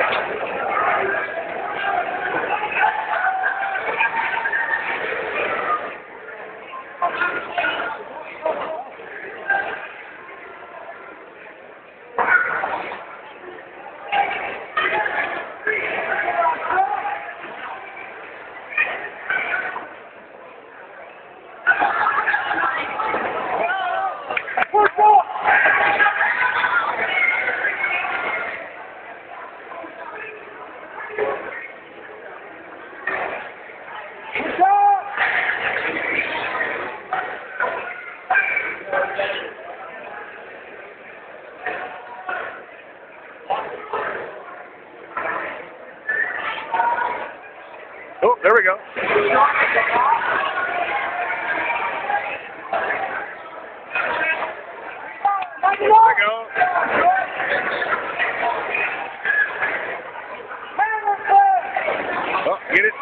Oh, there we go. There we go. Oh, get it.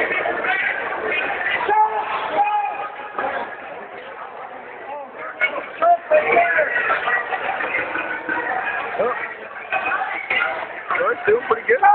Oh. It's doing pretty good.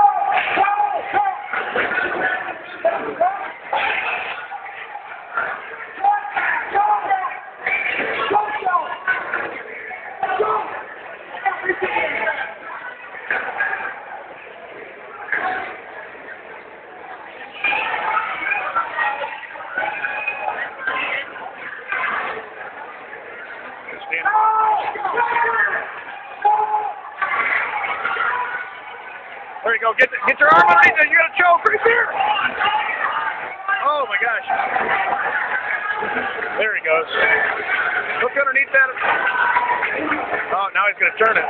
There you go. Get your arm underneath it. You got to choke right there. Oh my gosh. There he goes. Look underneath that. Oh, now he's going to turn it.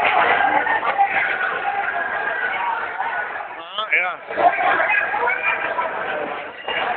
Yeah.